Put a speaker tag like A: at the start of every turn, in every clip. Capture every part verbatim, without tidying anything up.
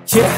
A: Yeah.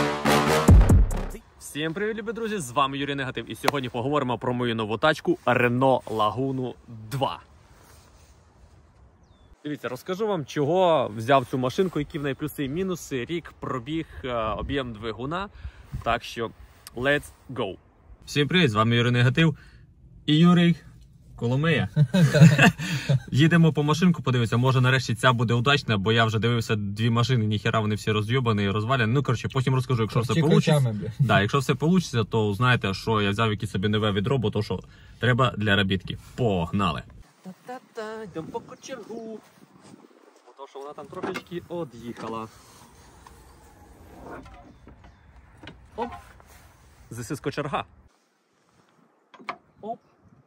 B: Всім привіт, любі друзі! З вами Юрій Негатив. І сьогодні поговоримо про мою нову тачку Renault Laguna два. Дивіться, розкажу вам, чого взяв цю машинку, які в неї плюси і мінуси, рік, пробіг, об'єм двигуна. Так що, let's go! Всім привіт, з вами Юрій Негатив і Юрій Коломия. Їдемо по машинку, подивитися, може нарешті ця буде удачна, бо я вже дивився дві машини, ніхера вони всі роз'йобані і розвалені. Ну, коротше, потім розкажу, якщо все вийде. Да, якщо все вийде, то знаєте, що я взяв якесь собі нове відро, бо то що треба для робітки. Погнали! Та-та-та, йдемо по кочергу. Бо то, що вона там трошечки од'їхала. Оп! This is кочерга. Оп!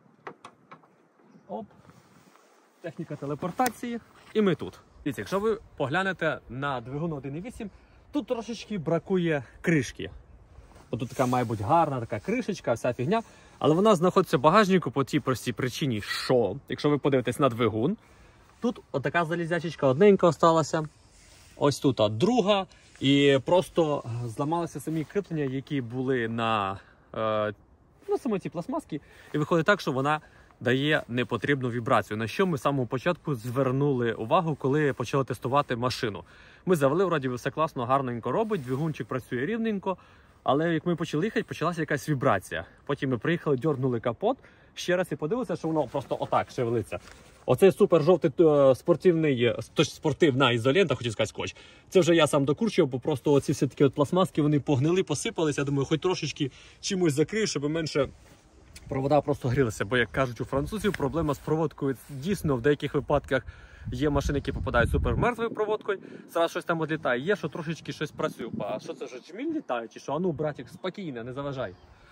B: Оп, техніка телепортації, і ми тут. Дивіться, якщо ви поглянете на двигун один і вісім, тут трошечки бракує кришки. Тут така має бути гарна така кришечка, вся фігня, але вона знаходиться в багажнику по тій простій причині, що, якщо ви подивитесь на двигун, тут отака залізячечка одненька осталася, ось тут а друга, і просто зламалися самі кріплення, які були на, е, на самій цій пластмасці, і виходить так, що вона дає непотрібну вібрацію, на що ми з самого початку звернули увагу, коли почали тестувати машину. Ми завели, вроді все класно, гарненько робить, двигунчик працює рівненько, але як ми почали їхати, почалася якась вібрація. Потім ми приїхали, дьорнули капот, ще раз і подивилися, що воно просто отак шевелиться. Оцей супер жовтий спортивний, спортивна ізолента, хотів сказати скотч, це вже я сам докручував, бо просто оці всі такі от пластмаски, вони погнили, посипалися, я думаю, хоч трошечки чимось закрию, щоб менше провода просто грілися, бо, як кажуть у французів, проблема з проводкою дійсно в деяких випадках є машини, які попадають супер мертвою проводкою, зараз щось там відлітає, є, що трошечки щось працює. А що це вже джміль літає, чи що? А ну, братик, спокійно, не заважай.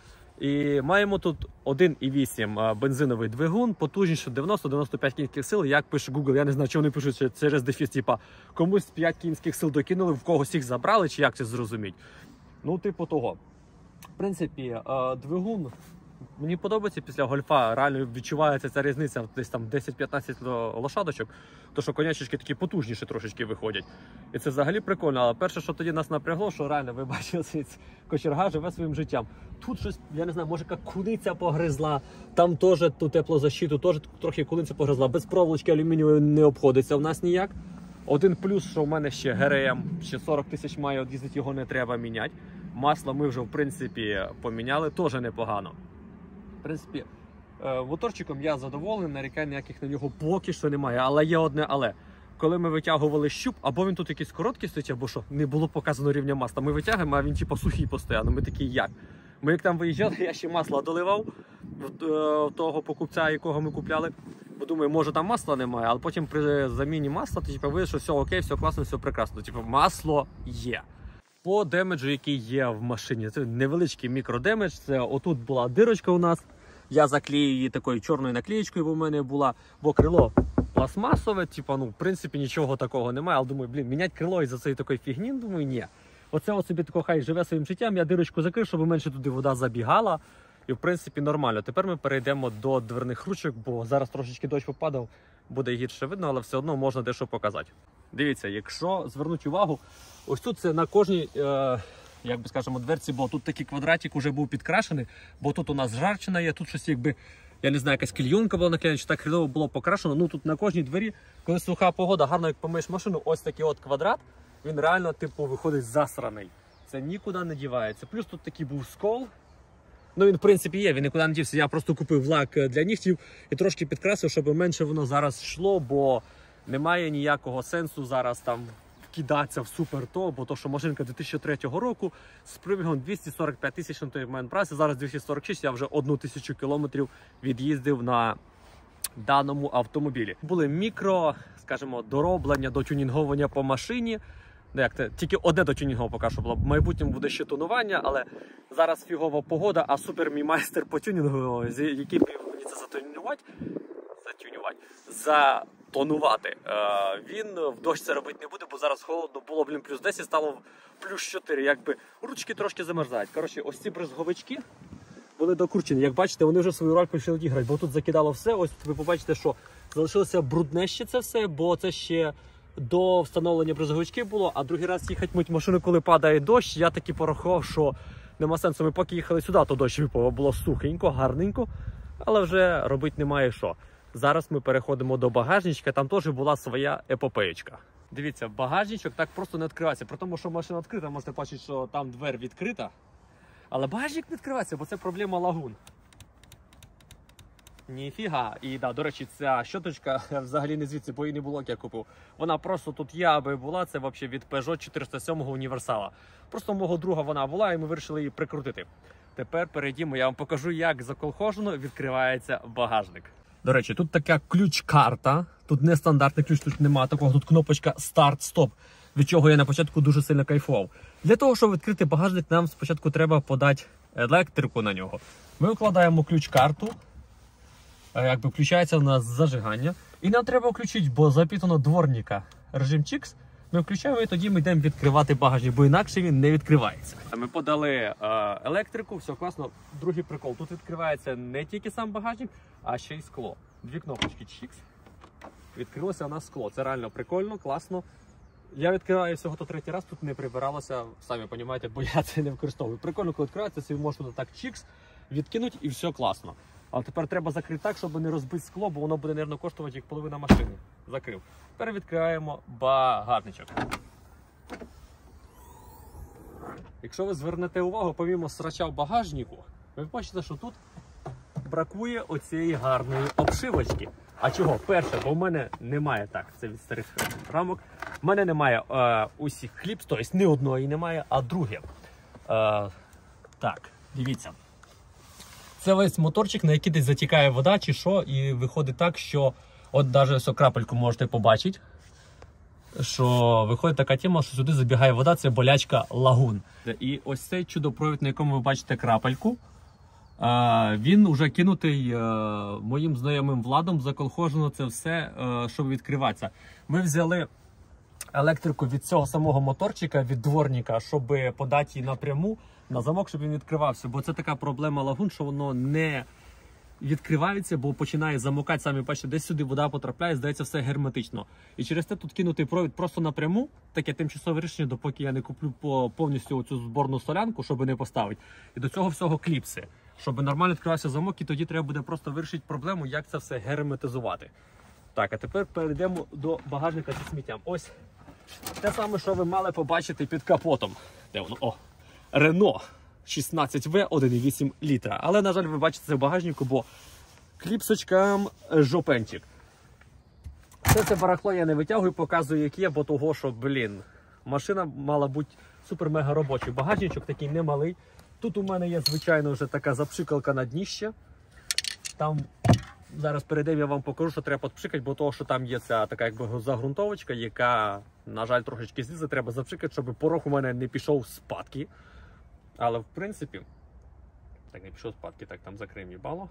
B: І маємо тут один і вісім бензиновий двигун, потужніше дев'яносто - дев'яносто п'ять кінських сил, як пише Google. Я не знаю, чи вони пишуть через дефіс, типа комусь п'ять кінських сил докинули, в когось їх забрали, чи як це зрозуміти. Ну, типу того. В принципі, двигун мені подобається, після гольфа реально відчувається ця різниця десь там десять-п'ятнадцять лошадочок, то що конячечки такі потужніші трошечки виходять. І це взагалі прикольно, але перше, що тоді нас напрягло, що реально ви бачили, кочерга живе своїм життям. Тут щось, я не знаю, може як куниця погризла, там теж ту теплозащиту, теж трохи куниця погризла, без проволочки алюмінієвої не обходиться в нас ніяк. Один плюс, що в мене ще ГРМ, ще сорок тисяч має, от їздити його не треба міняти. Масло ми вже в принципі поміняли, теж непогано. В принципі, моторчиком я задоволений, нарікань ніяких на нього поки що немає, але є одне але. Коли ми витягували щуп, або він тут якийсь короткий стоїть, або що, не було показано рівня масла, ми витягуємо, а він типу сухий постійно, ми такі як? Ми як там виїжджали, я ще масло доливав в того покупця, якого ми купляли, бо думаю, може там масла немає, але потім при заміні масла, то типу вийшло, що все окей, все класно, все прекрасно, типу масло є. По демеджу, який є в машині, це невеличкий мікродемедж, це отут була дирочка у нас, я заклею її такою чорною наклеєчкою, бо в мене була, бо крило пластмасове, типу, ну, в принципі, нічого такого немає, але думаю, блін, міняти крило із-за цієї такої фігні, думаю, ні. Оце ось собі тако хай живе своїм життям, я дирочку закрив, щоб менше туди вода забігала, і, в принципі, нормально. Тепер ми перейдемо до дверних ручок, бо зараз трошечки дощ попадав, буде гірше видно, але все одно можна дещо показати. Дивіться, якщо звернути увагу, ось тут це на кожній, е, як би скажемо, дверці, бо тут такий квадратик вже був підкрашений, бо тут у нас жарчина є, тут щось якби, я не знаю, якась клейонка була наклеєна, чи так хрідово було покрашено. Ну тут на кожній двері, коли суха погода, гарно як помиєш машину, ось такий от квадрат, він реально типу виходить засраний. Це нікуди не дівається. Плюс тут такий був скол. Ну він в принципі є, він нікуди не дівся. Я просто купив лак для нігтів і трошки підкрасив, щоб менше воно зараз йшло, бо немає ніякого сенсу зараз там кидатися в супер то, бо то, що машинка дві тисячі третього року з пробігом двісті сорок п'ять тисяч на той момент праці, зараз двісті сорок шість, я вже одну тисячу кілометрів від'їздив на даному автомобілі. Були мікро, скажімо, дороблення, дотюнінговання по машині. Як це? Тільки одне дотюнінгово поки що було. В майбутньому буде ще тонування, але зараз фігова погода, а супер мій майстер по тюнінгу, який мені це затюнювати, затюнювати, затонувати. Він в дощ це робити не буде, бо зараз холодно, було, блін, плюс десять, стало плюс чотири, якби ручки трошки замерзають. Коротше, ось ці бризговички були докручені. Як бачите, вони вже свою роль почали відіграти, бо тут закидало все. Ось ви побачите, що залишилося брудне ще це все, бо це ще до встановлення бризовички було, а другий раз їхати мить машину, коли падає дощ, я таки порахував, що нема сенсу. Ми поки їхали сюди, то дощ випав, було сухенько, гарненько, але вже робити немає що. Зараз ми переходимо до багажничка, там теж була своя епопеєчка. Дивіться, багажничок так просто не відкривається, при тому, що машина відкрита, можете бачити, що там двері відкрита, але багажник не відкривається, бо це проблема лагун. Ніфіга. І да, до речі, ця щоточка взагалі не звідси, бо її не було, як я купив. Вона просто тут є, аби була, це взагалі від Peugeot чотириста сім універсала. Просто у мого друга вона була, і ми вирішили її прикрутити. Тепер перейдімо, я вам покажу, як заколхожено відкривається багажник. До речі, тут така ключ-карта, тут не стандартний ключ, тут немає такого, тут кнопочка старт-стоп, від чого я на початку дуже сильно кайфував. Для того, щоб відкрити багажник, нам спочатку треба подати електрику на нього. Ми викладаємо ключ-карту, якби включається у нас зажигання, і нам треба включити, бо запитано дворника режим чікс, ми включаємо і тоді ми йдемо відкривати багажник, бо інакше він не відкривається. Ми подали е, електрику, все класно. Другий прикол, тут відкривається не тільки сам багажник, а ще й скло. Дві кнопочки чікс. Відкрилося у нас скло. Це реально прикольно, класно. Я відкриваю всього то третій раз, тут не прибиралося, самі розумієте, бо я це не використовую. Прикольно, коли відкривається, собі можна так чікс, відкинути і все класно. А тепер треба закрити так, щоб не розбити скло, бо воно буде, мабуть, коштувати як половина машини. Закрив. Тепер відкриваємо багажничок. Якщо ви звернете увагу, помімо срача в багажнику, ви бачите, що тут бракує оцієї гарної обшивочки. А чого? Перше, бо в мене немає, так, це від старих рамок, в мене немає е, усіх хліб, тобто ні одної немає, а друге. Е, так, дивіться. Це весь моторчик, на який десь затікає вода чи що, і виходить так, що от навіть ось крапельку можете побачити, що виходить така тема, що сюди забігає вода, це болячка лагун. І ось цей чудопровід, на якому ви бачите крапельку, він вже кинутий моїм знайомим Владом, заколхожено це все, щоб відкриватися. Ми взяли електрику від цього самого моторчика, від дворника, щоб подати її напряму на замок, щоб він відкривався. Бо це така проблема лагун, що воно не відкривається, бо починає замокати, самі бачите, десь сюди вода потрапляє, здається, все герметично. І через те тут кинутий провід просто напряму, таке тимчасове рішення, допоки я не куплю повністю цю зборну солянку, щоб не поставити. І до цього всього кліпси, щоб нормально відкривався замок, і тоді треба буде просто вирішити проблему, як це все герметизувати. Так, а тепер перейдемо до багажника зі сміттям. Ось те саме, що ви мали побачити під капотом. Де воно? О! Renault шістнадцять ве один і вісім літра. Але, на жаль, ви бачите це в багажнику, бо кліпсочкам жопенчик. Все це барахло я не витягую, показую, як є, бо того, що, блін, машина мала бути супер-мега робочий. Багажничок такий немалий. Тут у мене є, звичайно, вже така запшикалка на дніще. Там, зараз перейдемо, я вам покажу, що треба підпшикати, бо того, що там є ця така якби загрунтовочка, яка, на жаль, трошечки злізе, треба запшикати, щоб порох у мене не пішов спадки. Але, в принципі, так, не пішов спадки, так, там закриємо їбало.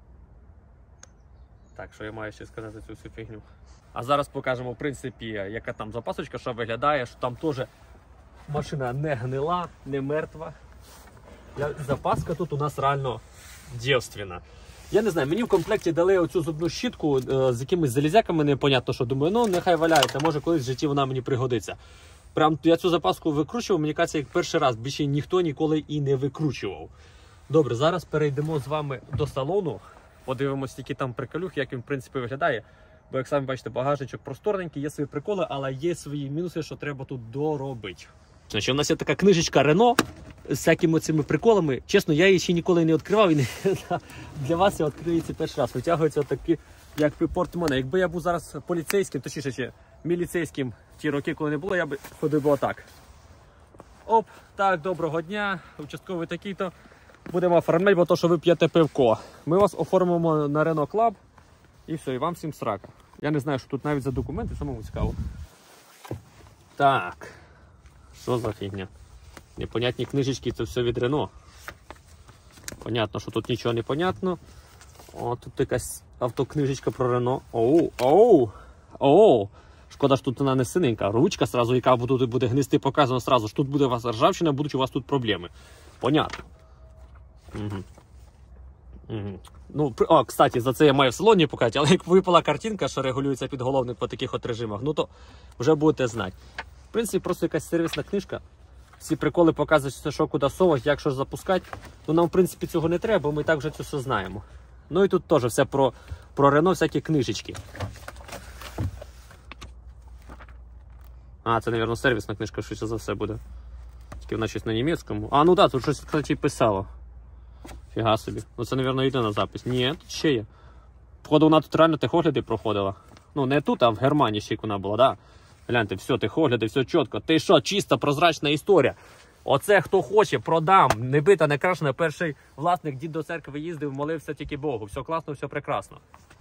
B: Так, що я маю ще сказати цю всю фігню. А зараз покажемо, в принципі, яка там запасочка, що виглядає, що там теж машина не гнила, не мертва. Запаска тут у нас реально дівственна. Я не знаю, мені в комплекті дали оцю зубну щітку з якимись залізяками, непонятно що. Думаю, ну нехай валяється, може колись в житті вона мені пригодиться. Прям я цю запаску викручував, мені кажеться, як перший раз, більше ніхто ніколи і не викручував. Добре, зараз перейдемо з вами до салону, подивимося, які там приколюх, як він в принципі виглядає. Бо, як самі бачите, багажничок просторненький, є свої приколи, але є свої мінуси, що треба тут доробити. Значить, у нас є така книжечка Renault з всякими цими приколами. Чесно, я її ще ніколи не відкривав, і не... для вас я відкрию це перший раз. Витягуються такі, як портмоне. Якби я був зараз поліцейським, точніше ще міліцейським ті роки, коли не було, я б ходив би отак. Оп, так, доброго дня, участковий такий-то. Будемо оформляти, бо то, що ви п'єте пивко. Ми вас оформимо на Renault Club і все, і вам всім срака. Я не знаю, що тут навіть за документи, самому цікаво. Так, що за фігня? Непонятні книжечки, це все від Renault. Понятно, що тут нічого не понятно. О, тут якась автокнижечка про Renault. Оу, оу, оу. Шкода, що тут вона не синенька. Ручка, сразу, яка буде, буде гнисти, показано сразу, що тут буде у вас ржавчина, будуть у вас тут проблеми. Понятно. Угу. Угу. Ну, о, кстати, за це я маю в салоні показати, але як випала картинка, що регулюється підголовник по таких от режимах, ну то вже будете знати. В принципі, просто якась сервісна книжка. Всі приколи показують, що куди совати, як що запускати. Ну, нам, в принципі, цього не треба, бо ми і так вже це все знаємо. Ну і тут теж все про, про Рено, всякі книжечки. А, це, мабуть, сервісна книжка, швидше за все буде. Тільки вона щось на німецькому. А, ну так, да, тут щось, кстати, писало. Фіга собі. Ну це, мабуть, єдина запис. Ні, тут ще є. Походу, вона тут реально техогляди проходила. Ну, не тут, а в Германії ще як вона була, так? Да? Гляньте, все, техогляди, все чітко. Ти що, чиста, прозрачна історія. Оце хто хоче, продам. Не бита, не крашена. Перший власник, дід до церкви їздив, молився тільки Богу. Все класно, все прекрасно.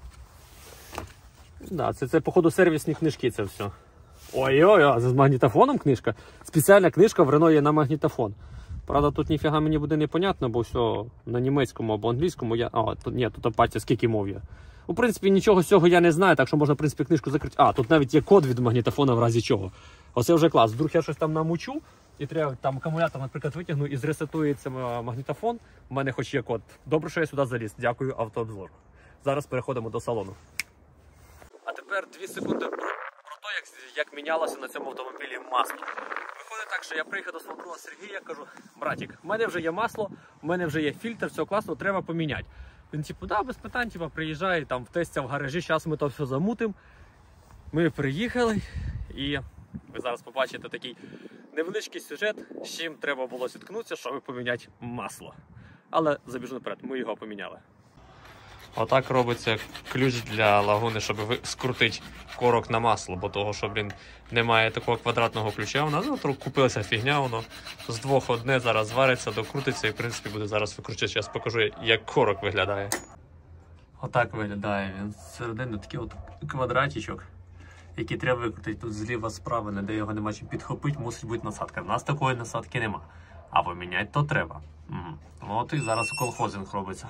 B: Да, це, це, походу, сервісні книжки це все. Ой-ой, а з магнітофоном книжка. Спеціальна книжка в Рено є на магнітофон. Правда, тут ніфіга мені буде непонятно, бо все на німецькому або англійському. Я... А, тут, ні, тут апатія, скільки мов є. У принципі, нічого з цього я не знаю, так що можна, в принципі, книжку закрити. А, тут навіть є код від магнітофона в разі чого. Оце вже клас. Вдруг я щось там намучу, і треба там акумулятор, наприклад, витягну і зресетується магнітофон. У мене хоч є код. Добре, що я сюди заліз. Дякую, Автообзор. Зараз переходимо до салону. А тепер дві секунди про, про те, як, як мінялося на цьому автомобілі масло. Виходить так, що я приїхав до свого друга Сергія, кажу: братик, в мене вже є масло, в мене вже є фільтр, все класно, треба поміняти. Він типу, да, без питань, типу, приїжджає, там в тестя в гаражі, зараз ми то все замутимо. Ми приїхали і ви зараз побачите такий невеличкий сюжет, з чим треба було зіткнутися, щоб поміняти масло. Але забіжу наперед, ми його поміняли. Отак робиться ключ для лагуни, щоб скрутити корок на масло, бо того, що, блін, немає такого квадратного ключа. У нас ну, купилася фігня, воно з двох одне зараз звариться, докрутиться і, в принципі, буде зараз викручувати. Зараз покажу, як корок виглядає. Отак виглядає він. Всередині такий от квадратичок, який треба викрутити. Тут зліва справа, не де його нема чим підхопити, мусить бути насадка. В нас такої насадки нема. А поміняти то треба. Угу. Ну от і зараз колхозинг робиться.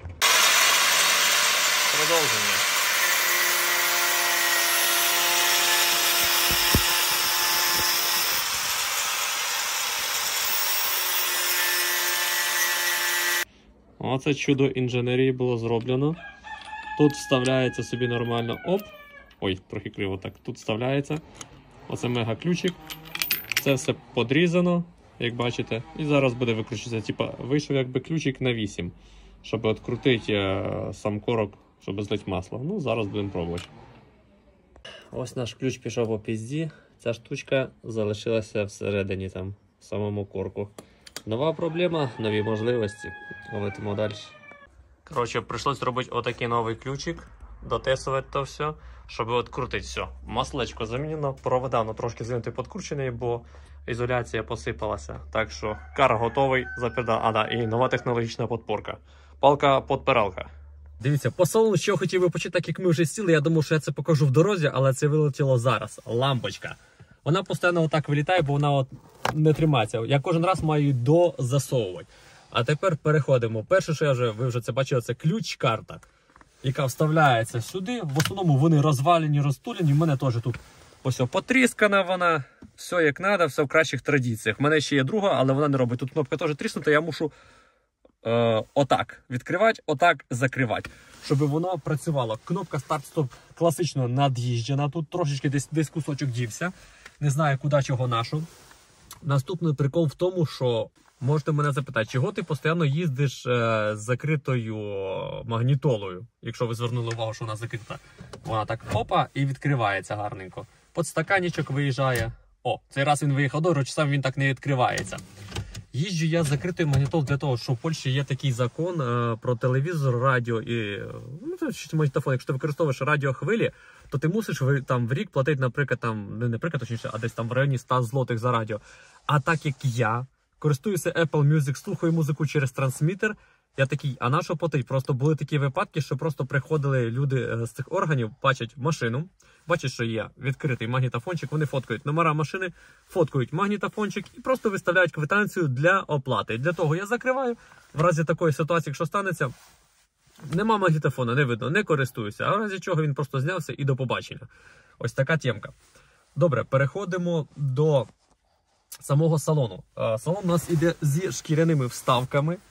B: Продовження. Оце чудо інженерії було зроблено. Тут вставляється собі нормально. Оп! Ой, трохи криво так. Тут вставляється. Оце мега ключик. Це все подрізано, як бачите. І зараз буде викручуватися. Типа вийшов якби ключик на вісім, щоб відкрутити сам корок, щоб злити масло. Ну, зараз будемо пробувати. Ось наш ключ пішов по пізді. Ця штучка залишилася всередині там, в самому корку. Нова проблема, нові можливості. Летимо далі. Коротше, прийшлось зробити отакий новий ключик, дотесувати то все, щоб відкрутити все. Маслечко замінено, провода воно трошки звинути підкручений, бо ізоляція посипалася. Так що кар готовий, заперда. А, да, і нова технологічна подпорка. Палка-подпиралка. Дивіться, по салону, що хотів би почути, так як ми вже сіли, я думав, що я це покажу в дорозі, але це вилетіло зараз. Лампочка. Вона постійно отак вилітає, бо вона от не тримається. Я кожен раз маю дозасовувати. А тепер переходимо. Перше, що я вже, ви вже це бачили, це ключ-карта, яка вставляється сюди. В основному вони розвалені, розтулені. У мене теж тут ось потріскана вона. Все як треба, все в кращих традиціях. У мене ще є друга, але вона не робить. Тут кнопка теж тріснута, я мушу е, отак відкривати, отак закривати, щоб воно працювало. Кнопка старт-стоп класично над'їжджена. Тут трошечки десь, десь кусочок дівся. Не знаю, куди, чого нашу. Наступний прикол в тому, що можете мене запитати, чого ти постійно їздиш е, з закритою магнітолою, якщо ви звернули увагу, що вона закрита. Вона так опа і відкривається гарненько. Подстаканничок виїжджає. О, цей раз він виїхав, до речі, сам він так не відкривається. Їжджу я з закритою магнітолою для того, що в Польщі є такий закон е, про телевізор, радіо і ну, магнітофон. Якщо ти використовуєш радіохвилі, то ти мусиш в, там, в рік платити, наприклад, там, не наприклад, точніше, а десь там в районі ста злотих за радіо. А так як я користуюся Apple Music, слухаю музику через трансмітер, я такий, а на що платить? Просто були такі випадки, що просто приходили люди з цих органів, бачать машину, бачать, що є відкритий магнітофончик, вони фоткають номера машини, фоткають магнітофончик і просто виставляють квитанцію для оплати. Для того я закриваю, в разі такої ситуації, якщо станеться, нема магнітофона, не видно, не користуюся, а в разі чого він просто знявся і до побачення. Ось така темка. Добре, переходимо до самого салону. Салон у нас іде зі шкіряними вставками.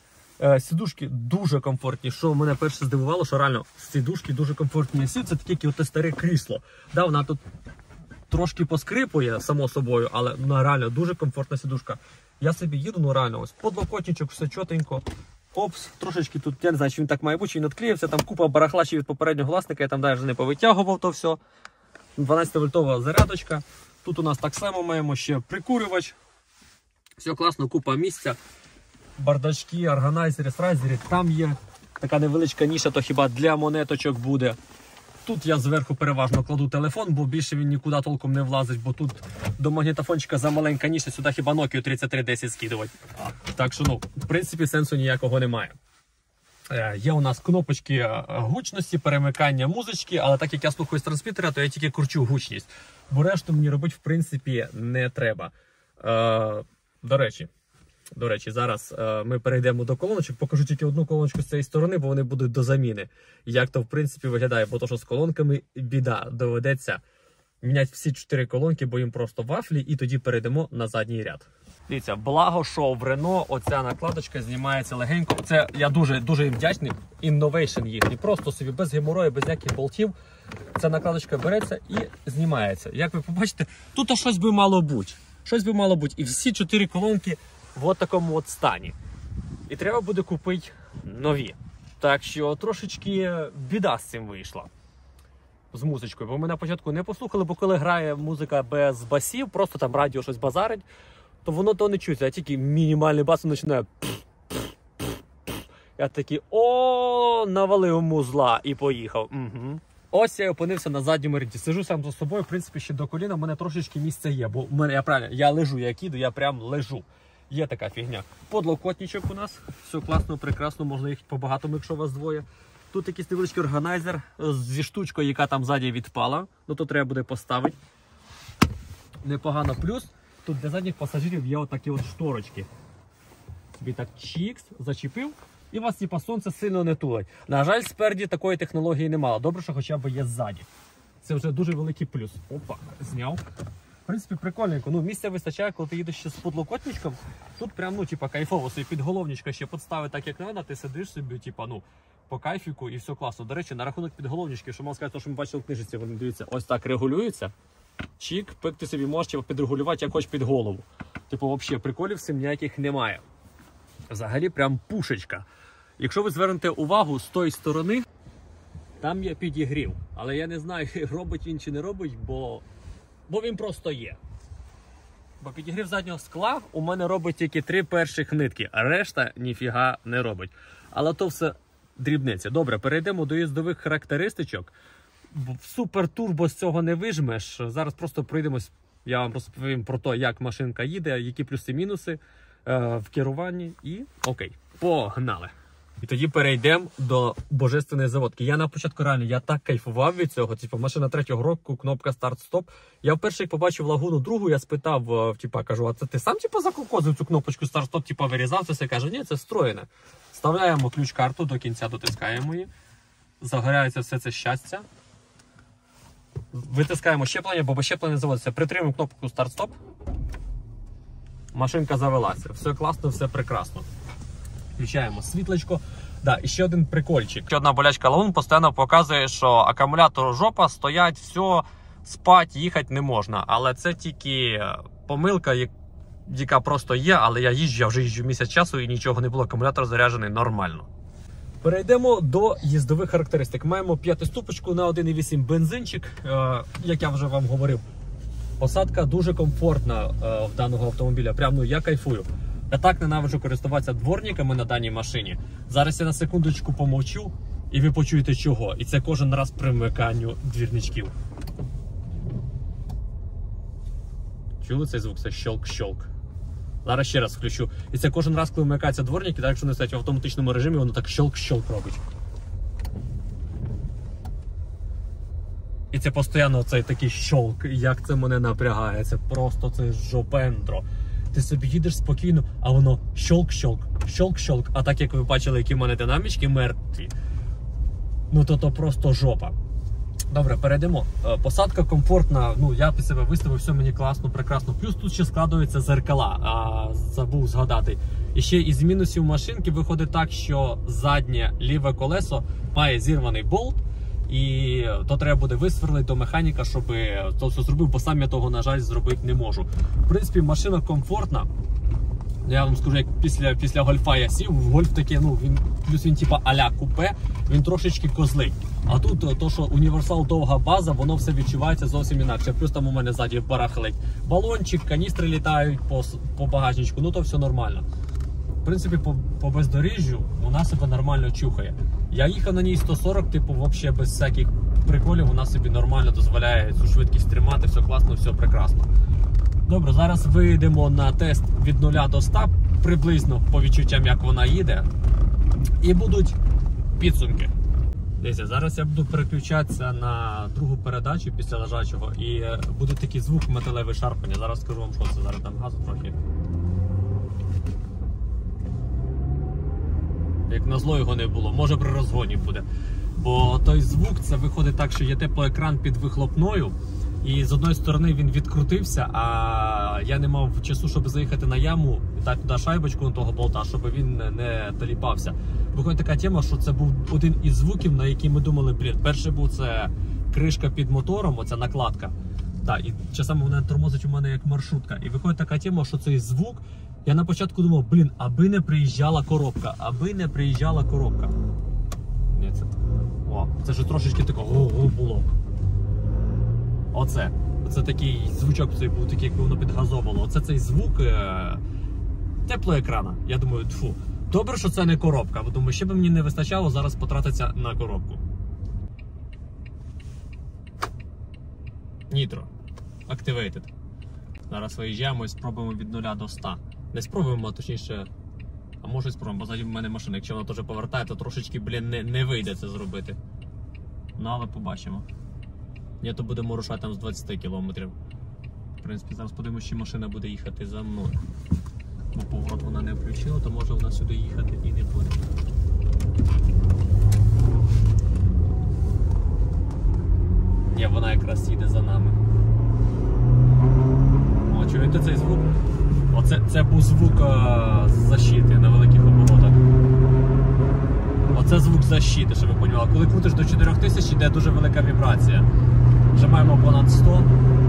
B: Е, сідушки дуже комфортні. Що мене перше здивувало, що реально сідушки дуже комфортні. Сід це таке от старе крісло. Да, вона тут трошки поскрипує, само собою, але вона реально дуже комфортна сідушка. Я собі їду, ну реально, ось подлокотничок, все чотенько. Опс, трошечки тут, я не знаю, чи він так має бути, чи він відклеївся, там купа барахла ще від попереднього власника, я там навіть не повитягував то все. дванадцятивольтова зарядочка. Тут у нас так само маємо ще прикурювач. Все класно, купа місця. Бардачки, органайзери, страйзери. Там є така невеличка ніша, то хіба для монеточок буде. Тут я зверху переважно кладу телефон, бо більше він нікуди толком не влазить, бо тут до магнітофончика замаленька ніша, сюди хіба Nokia тридцять три десять скидувати. Так що, ну, в принципі, сенсу ніякого немає. Е, є у нас кнопочки гучності, перемикання музички, але так як я слухаю з трансмітера, то я тільки кручу гучність. Бо решту мені робити, в принципі, не треба. Е, до речі, До речі, зараз е, ми перейдемо до колоночок. Покажу тільки одну колоночку з цієї сторони, бо вони будуть до заміни. Як то, в принципі, виглядає. Бо то, що з колонками біда. Доведеться міняти всі чотири колонки, бо їм просто вафлі, і тоді перейдемо на задній ряд. Дивіться, благо, що в Renault оця накладочка знімається легенько. Це я дуже дуже їм вдячний. Innovation їхній. Просто собі без геморою, без ніяких болтів. Ця накладочка береться і знімається. Як ви побачите, тут щось би мало бути. Щось би мало бути. І всі чотири колонки в от такому от стані. І треба буде купити нові. Так що трошечки біда з цим вийшла. З музичкою. Бо ми на початку не послухали, бо коли грає музика без басів, просто там радіо щось базарить, то воно то не чується, а тільки мінімальний бас починає. Я такий, о, навалив музла і поїхав. Угу. Ось я опинився на задньому ряді. Сижу сам за собою, в принципі, ще до коліна, в мене трошечки місця є. Бо в мене, я правильно, я лежу, як іду, я прям лежу. Є така фігня. Подлокотничок у нас. Все класно, прекрасно, можна їхати по-багатому, якщо вас двоє. Тут якийсь невеличкий органайзер зі штучкою, яка там ззаді відпала. Ну, то треба буде поставити. Непогано. Плюс, тут для задніх пасажирів є отакі от шторочки. Тобі так чікс, зачепив, і вас, типа, сонце сильно не тулить. На жаль, спереді такої технології немало. Добре, що хоча б є ззаді. Це вже дуже великий плюс. Опа, зняв. В принципі, прикольненько. Ну, місця вистачає, коли ти їдеш ще з подлокотничком. Тут прям, ну, типа, кайфово. Собі підголовничка ще підставити так, як треба, ти сидиш собі, типа, ну, по кайфіку і все класно. До речі, на рахунок підголовнички, що можна сказати, що ми бачили в книжці, вони, дивіться, ось так регулюються. Чік, ти собі можеш підрегулювати, як хочеш під голову. Типу, взагалі, приколів з цим ніяких немає. Взагалі, прям пушечка. Якщо ви звернете увагу з тої сторони, там є підігрів. Але я не знаю, робить він чи не робить, бо... Бо він просто є. Бо підігрів заднього скла у мене робить тільки три перших нитки, а решта ніфіга не робить. Але то все дрібниці. Добре, перейдемо до їздових характеристичок. Супер турбо з цього не вижмеш. Зараз просто пройдемось, я вам розповім про те, як машинка їде, які плюси-мінуси е, в керуванні. І окей, погнали. І тоді перейдемо до божественної заводки. Я на початку реально, я так кайфував від цього. Типу, машина третього року, кнопка старт-стоп. Я вперше, як побачив лагуну другу, я спитав, типу, кажу, а це ти сам типу, закокозив цю кнопочку старт-стоп, типу, вирізав? Це все каже, ні, це встроєне. Вставляємо ключ-карту, до кінця дотискаємо її. Загоряється все це щастя. Витискаємо щеплення, бо без щеплення заводиться. Притримуємо кнопку старт-стоп. Машинка завелася. Все класно, все прекрасно. Включаємо світлечко. Да, і ще один прикольчик. Ще одна болячка лагун постійно показує, що акумулятор жопа, стоять, все, спать, їхати не можна. Але це тільки помилка, яка просто є, але я їжджу, я вже їжджу місяць часу і нічого не було, акумулятор заряджений нормально. Перейдемо до їздових характеристик. Маємо п'ятиступочку на один і вісім бензинчик, е, як я вже вам говорив. Посадка дуже комфортна е, в даного автомобіля, прям ну я кайфую. Я так ненавиджу користуватися дворниками на даній машині. Зараз я на секундочку помовчу і ви почуєте чого. І це кожен раз при вмиканню двірничків. Чули цей звук? Це щелк-щелк. Зараз ще раз включу. І це кожен раз, коли вмикаються дворники, так якщо не стоять в автоматичному режимі, воно так щелк-щелк робить. І це постійно цей такий щелк. Як це мене напрягає. Це просто це жопендро. Ти собі їдеш спокійно, а воно щолк-щолк, щолк-щолк. А так як ви бачили, які в мене динамічки мертві, ну то то просто жопа. Добре, перейдемо. Посадка комфортна, ну я під себе виставив, все мені класно, прекрасно. Плюс тут ще складуються зеркала, а, забув згадати. І ще із мінусів машинки виходить так, що заднє ліве колесо має зірваний болт, і то треба буде висверлити до механіка, щоб то все зробив, бо сам я того, на жаль, зробити не можу. В принципі, машина комфортна. Я вам скажу, як після, після гольфа я сів, гольф такий, ну, він, плюс він типа а-ля купе, він трошечки козлий. А тут то, що універсал довга база, воно все відчувається зовсім інакше. Плюс там у мене ззаді барахлить балончик, каністри літають по, по багажничку, ну то все нормально. В принципі, по, по бездоріжжю вона себе нормально чухає. Я їхав на ній сто сорок, типу, взагалі без всяких приколів, вона собі нормально дозволяє цю швидкість тримати, все класно, все прекрасно. Добре, зараз вийдемо на тест від нуля до ста, приблизно по відчуттям, як вона їде. І будуть підсумки. Дивіться, зараз я буду переключатися на другу передачу після лежачого, і буде такий звук металеве шарпання. Зараз скажу вам, що це. Зараз там газу трохи. Як назло його не було, може при розгоні буде. Бо той звук, це виходить так, що є теплоекран під вихлопною, і з одної сторони він відкрутився, а я не мав часу, щоб заїхати на яму, дати туди шайбочку на того болта, щоб він не доліпався. Виходить така тема, що це був один із звуків, на який ми думали, блін, перший був це кришка під мотором, оця накладка. Так, і часами вона тормозить у мене як маршрутка. І виходить така тема, що цей звук, я на початку думав, блін, аби не приїжджала коробка, аби не приїжджала коробка. Ні, це, о, це ж трошечки такого ого було. Оце. Оце такий звучок цей був, такий, як воно підгазовувало. Оце цей звук е... теплоекрана. Я думаю, тьфу. Добре, що це не коробка, бо думаю, ще б мені не вистачало зараз потратитися на коробку. Nitro. Activated. Зараз виїжджаємо і спробуємо від нуля до ста. Не спробуємо, а точніше, а може спробуємо, бо ззаді в мене машина, якщо вона теж повертає, то трошечки, блін, не, не вийде це зробити. Ну, але побачимо. Ні, то будемо рушати там з двадцяти кілометрів. В принципі, зараз подивимося, чи машина буде їхати за мною. Бо поворот вона не включила, то може вона сюди їхати і не буде. Ні, вона якраз їде за нами. О, чуєте цей звук? Оце це був звук а, защити на великих оборотах. Оце звук защити, щоб ви розуміли. Коли крутиш до чотирьох тисяч, йде дуже велика вібрація. Вже маємо понад сто.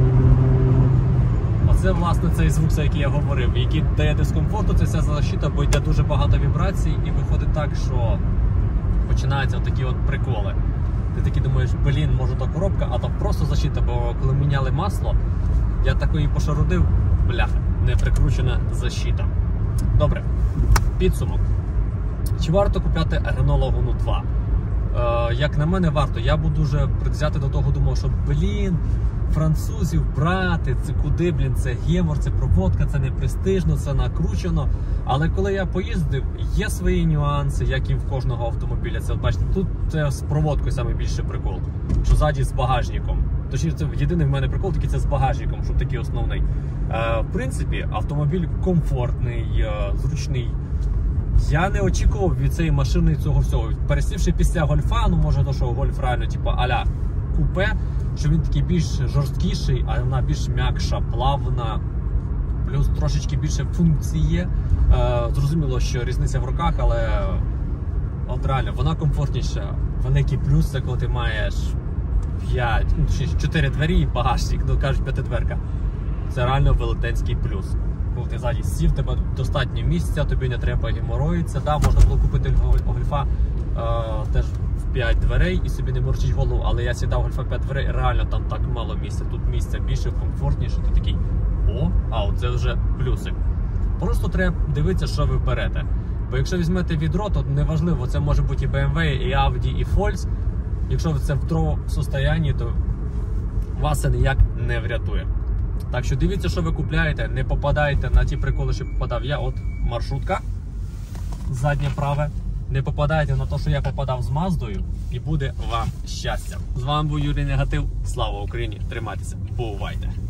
B: Оце, власне, цей звук, за який я говорив, який дає дискомфорту, це вся защита, бо йде дуже багато вібрацій, і виходить так, що починаються такі от приколи. Ти таки думаєш, блін, може то коробка, а то просто защита, бо коли міняли масло, я такої пошарудив, бляха, не прикручена защита. Добре, підсумок. Чи варто купляти Renault Laguna два? Е, як на мене, варто. Я був дуже предвзяти до того, думав, що, блін, французів брати, це куди, блін, це гемор, це проводка, це не престижно, це накручено. Але коли я поїздив, є свої нюанси, як і в кожного автомобіля. Це, от бачите, тут це з проводкою найбільший прикол, що ззаді з багажником. Точніше, це єдиний в мене прикол, такий це з багажником, щоб такий основний. Е, в принципі, автомобіль комфортний, е, зручний. Я не очікував від цієї машини цього всього. Пересівши після гольфа, ну може то, що гольф реально типу а-ля купе, що він такий більш жорсткіший, а вона більш м'якша, плавна, плюс трошечки більше функцій є. Е, зрозуміло, що різниця в руках, але от реально вона комфортніша. Великий плюс це коли ти маєш п'ять, чотири двері і багажник, ну кажуть п'ятидверка. Це реально велетенський плюс. Коли ти ззаді сів, тебе достатньо місця, тобі не треба геморроїтися. Да, можна було купити гольфа е, теж в п'ять дверей і собі не морчить голову, але я сідав гольфа п'ять дверей, реально там так мало місця. Тут місця більше, комфортніше, ти такий, о, а оце вже плюсик. Просто треба дивитися, що ви берете. Бо якщо візьмете відро, то неважливо, це може бути і бе ем ве, і Audi, і Volks. Якщо це в трьох стані, то вас це ніяк не врятує. Так що дивіться, що ви купляєте, не попадайте на ті приколи, що попадав я. От маршрутка, заднє праве. Не попадайте на те, що я попадав з Маздою, і буде вам щастя. З вами був Юрій Негатив. Слава Україні! Тримайтеся, бувайте!